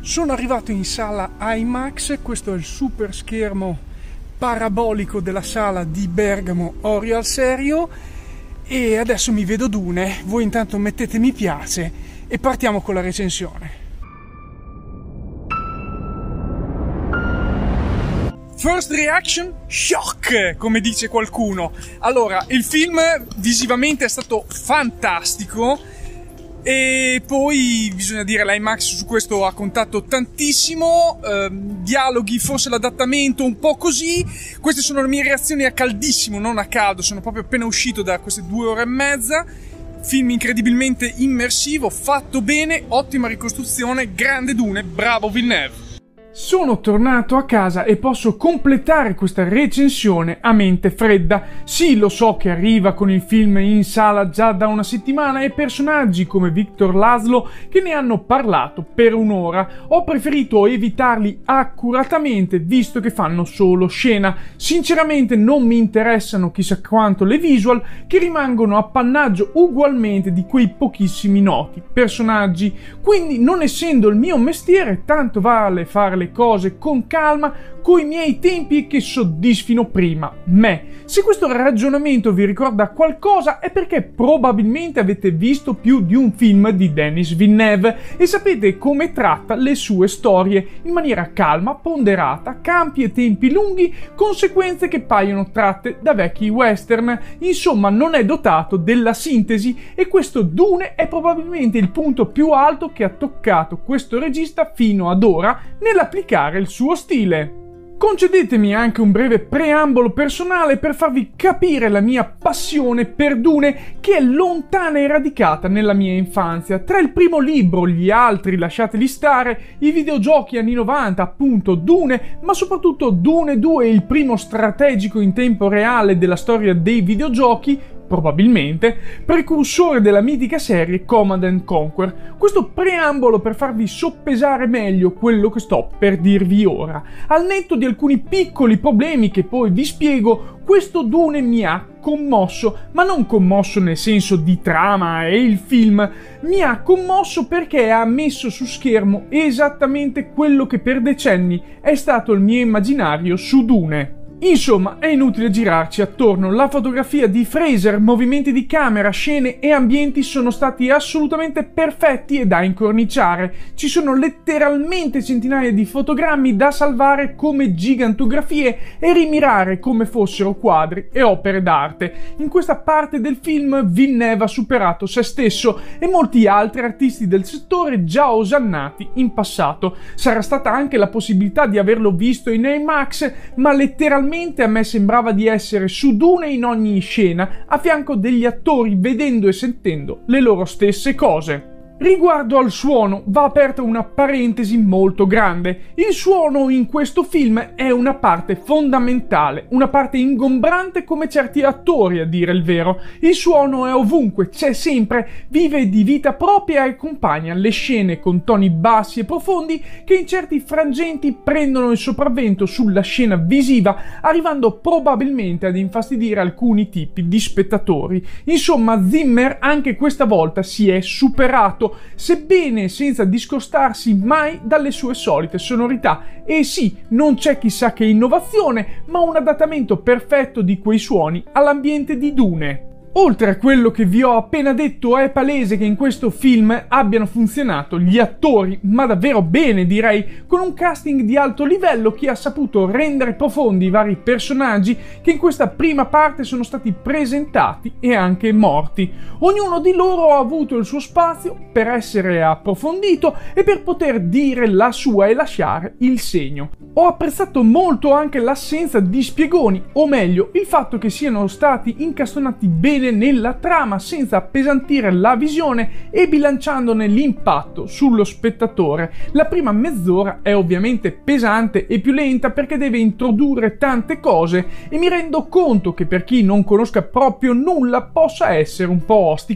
Sono arrivato in sala IMAX, questo è il super schermo parabolico della sala di Bergamo Oriol Serio e adesso mi vedo Dune. Voi intanto mettete mi piace e partiamo con la recensione. First reaction, shock, come dice qualcuno. Allora, il film visivamente è stato fantastico e poi bisogna dire l'IMAX su questo ha contato tantissimo, dialoghi, forse l'adattamento un po' così. Queste sono le mie reazioni a caldissimo, non a caldo, sono proprio appena uscito da queste 2 ore e mezza. Film incredibilmente immersivo, fatto bene, ottima ricostruzione, grande Dune, bravo Villeneuve. Sono tornato a casa e posso completare questa recensione a mente fredda. Sì, lo so che arriva con il film in sala già da una settimana e personaggi come Victor Laszlo che ne hanno parlato per un'ora. Ho preferito evitarli accuratamente visto che fanno solo scena. Sinceramente non mi interessano chissà quanto le visual che rimangono appannaggio ugualmente di quei pochissimi noti personaggi. Quindi, non essendo il mio mestiere, tanto vale fare le cose con calma, coi miei tempi e che soddisfino prima me. Se questo ragionamento vi ricorda qualcosa è perché probabilmente avete visto più di un film di Denis Villeneuve e sapete come tratta le sue storie in maniera calma, ponderata, campi e tempi lunghi, conseguenze che paiono tratte da vecchi western. Insomma, non è dotato della sintesi e questo Dune è probabilmente il punto più alto che ha toccato questo regista fino ad ora nell'applicare il suo stile. Concedetemi anche un breve preambolo personale per farvi capire la mia passione per Dune, che è lontana e radicata nella mia infanzia. Tra il primo libro, gli altri lasciateli stare, i videogiochi anni 90, appunto Dune, ma soprattutto Dune 2, il primo strategico in tempo reale della storia dei videogiochi, probabilmente precursore della mitica serie Command & Conquer. Questo preambolo per farvi soppesare meglio quello che sto per dirvi ora. Al netto di alcuni piccoli problemi che poi vi spiego, questo Dune mi ha commosso, ma non commosso nel senso di trama e il film. Mi ha commosso perché ha messo su schermo esattamente quello che per decenni è stato il mio immaginario su Dune. Insomma, è inutile girarci attorno, la fotografia di Fraser, movimenti di camera, scene e ambienti sono stati assolutamente perfetti e da incorniciare. Ci sono letteralmente centinaia di fotogrammi da salvare come gigantografie e rimirare come fossero quadri e opere d'arte. In questa parte del film Villeneuve ha superato se stesso e molti altri artisti del settore già osannati in passato. Sarà stata anche la possibilità di averlo visto in IMAX, ma letteralmente a me sembrava di essere su Dune in ogni scena, a fianco degli attori, vedendo e sentendo le loro stesse cose. Riguardo al suono, va aperta una parentesi molto grande. Il suono in questo film è una parte fondamentale, una parte ingombrante come certi attori, a dire il vero. Il suono è ovunque, c'è sempre, vive di vita propria e accompagna le scene con toni bassi e profondi che in certi frangenti prendono il sopravvento sulla scena visiva, arrivando probabilmente ad infastidire alcuni tipi di spettatori. Insomma, Zimmer anche questa volta si è superato, sebbene senza discostarsi mai dalle sue solite sonorità. E sì, non c'è chissà che innovazione, ma un adattamento perfetto di quei suoni all'ambiente di Dune. Oltre a quello che vi ho appena detto, è palese che in questo film abbiano funzionato gli attori, ma davvero bene direi, con un casting di alto livello che ha saputo rendere profondi i vari personaggi che in questa prima parte sono stati presentati e anche morti. Ognuno di loro ha avuto il suo spazio per essere approfondito e per poter dire la sua e lasciare il segno. Ho apprezzato molto anche l'assenza di spiegoni, o meglio, il fatto che siano stati incastonati bene nella trama senza appesantire la visione e bilanciandone l'impatto sullo spettatore. La prima mezz'ora è ovviamente pesante e più lenta perché deve introdurre tante cose e mi rendo conto che per chi non conosca proprio nulla possa essere un po' ostica,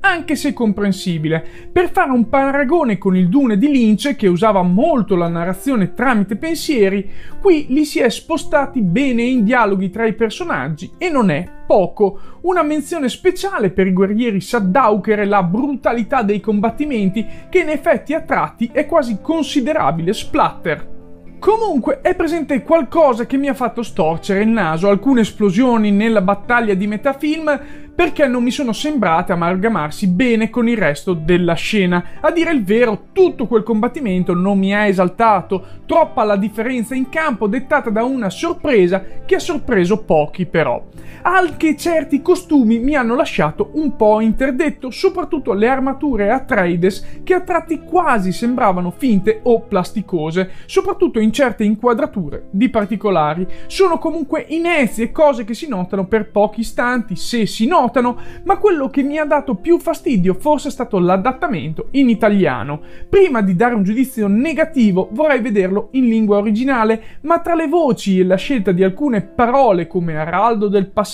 anche se comprensibile. Per fare un paragone con il Dune di Lynch, che usava molto la narrazione tramite pensieri, qui li si è spostati bene in dialoghi tra i personaggi e non è poco. Una menzione speciale per i guerrieri Sandauker e la brutalità dei combattimenti, che in effetti a tratti è quasi considerabile splatter. Comunque è presente qualcosa che mi ha fatto storcere il naso, alcune esplosioni nella battaglia di metà film, perché non mi sono sembrate amalgamarsi bene con il resto della scena. A dire il vero, tutto quel combattimento non mi ha esaltato, troppa la differenza in campo dettata da una sorpresa che ha sorpreso pochi però. Anche certi costumi mi hanno lasciato un po' interdetto, soprattutto le armature Atreides che a tratti quasi sembravano finte o plasticose, soprattutto in certe inquadrature di particolari. Sono comunque inezie, cose che si notano per pochi istanti, se si notano, ma quello che mi ha dato più fastidio forse è stato l'adattamento in italiano. Prima di dare un giudizio negativo vorrei vederlo in lingua originale, ma tra le voci e la scelta di alcune parole come Araldo del passaggio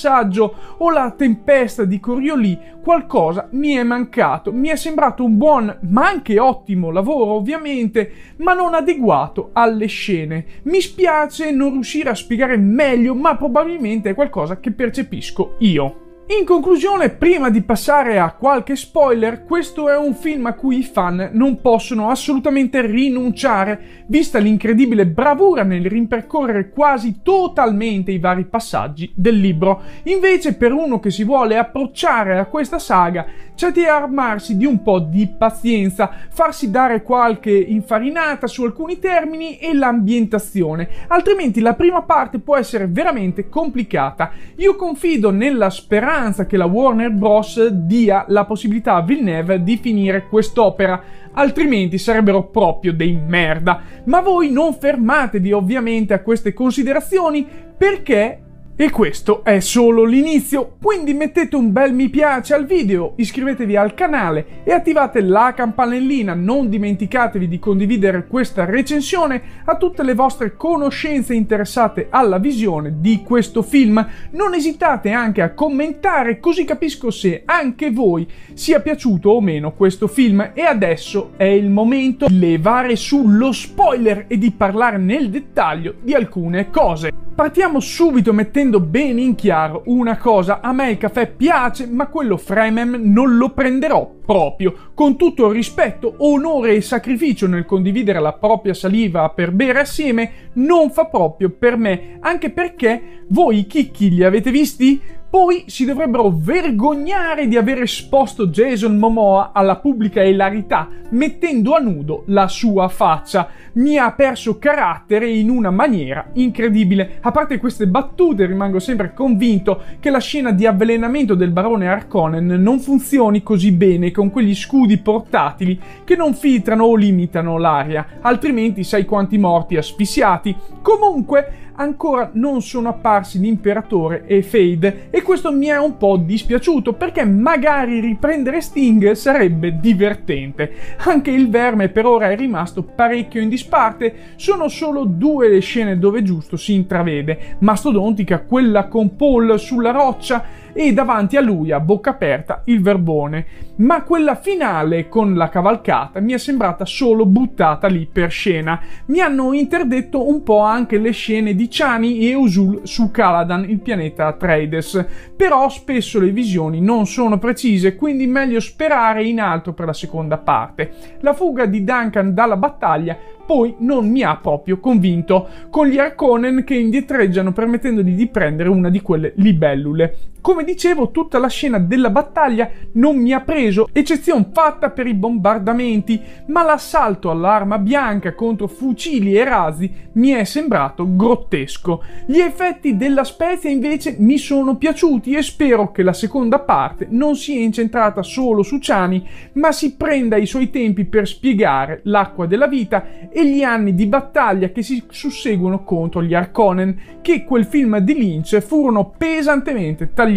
o la tempesta di Coriolis, qualcosa mi è mancato. Mi è sembrato un buon ma anche ottimo lavoro ovviamente, ma non adeguato alle scene. Mi spiace non riuscire a spiegare meglio, ma probabilmente è qualcosa che percepisco io. In conclusione, prima di passare a qualche spoiler, questo è un film a cui i fan non possono assolutamente rinunciare, vista l'incredibile bravura nel rimpercorrere quasi totalmente i vari passaggi del libro. Invece, per uno che si vuole approcciare a questa saga, c'è di armarsi di un po' di pazienza, farsi dare qualche infarinata su alcuni termini e l'ambientazione, altrimenti la prima parte può essere veramente complicata. Io confido nella speranza che la Warner Bros. Dia la possibilità a Villeneuve di finire quest'opera, altrimenti sarebbero proprio dei merda. Ma voi non fermatevi ovviamente a queste considerazioni, perché... E questo è solo l'inizio, quindi mettete un bel mi piace al video, iscrivetevi al canale e attivate la campanellina. Non dimenticatevi di condividere questa recensione a tutte le vostre conoscenze interessate alla visione di questo film. Non esitate anche a commentare, così capisco se anche voi sia piaciuto o meno questo film. E adesso è il momento di levare sullo spoiler e di parlare nel dettaglio di alcune cose. Partiamo subito mettendo bene in chiaro una cosa: a me il caffè piace, ma quello Fremen non lo prenderò proprio. Con tutto il rispetto, onore e sacrificio nel condividere la propria saliva per bere assieme, non fa proprio per me, anche perché voi i chicchi li avete visti? Poi si dovrebbero vergognare di aver esposto Jason Momoa alla pubblica ilarità, mettendo a nudo la sua faccia. Mi ha perso carattere in una maniera incredibile. A parte queste battute, rimango sempre convinto che la scena di avvelenamento del barone Harkonnen non funzioni così bene con quegli scudi portatili che non filtrano o limitano l'aria, altrimenti sai quanti morti asfissiati. Comunque, ancora non sono apparsi l'imperatore e Fade, e questo mi è un po' dispiaciuto, perché magari riprendere Sting sarebbe divertente. Anche il verme per ora è rimasto parecchio in disparte, sono solo 2 le scene dove giusto si intravede, mastodontica quella con Paul sulla roccia e davanti a lui a bocca aperta il verbone, ma quella finale con la cavalcata mi è sembrata solo buttata lì per scena. Mi hanno interdetto un po' anche le scene di Chani e Usul su Caladan, il pianeta Atreides, però spesso le visioni non sono precise, quindi meglio sperare in altro per la seconda parte. La fuga di Duncan dalla battaglia poi non mi ha proprio convinto, con gli Harkonnen che indietreggiano permettendogli di prendere una di quelle libellule. Come dicevo, tutta la scena della battaglia non mi ha preso, eccezione fatta per i bombardamenti, ma l'assalto all'arma bianca contro fucili e razzi mi è sembrato grottesco. Gli effetti della spezia invece mi sono piaciuti e spero che la seconda parte non sia incentrata solo su Chani, ma si prenda i suoi tempi per spiegare l'acqua della vita e gli anni di battaglia che si susseguono contro gli Harkonnen, che quel film di Lynch furono pesantemente tagliati.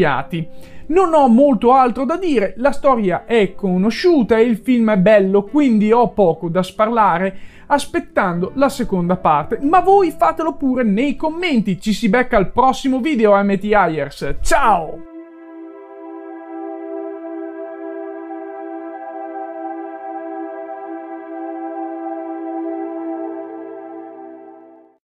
Non ho molto altro da dire, la storia è conosciuta e il film è bello, quindi ho poco da sparlare, aspettando la seconda parte. Ma voi fatelo pure nei commenti. Ci si becca al prossimo video, Emmett Ayers. Ciao!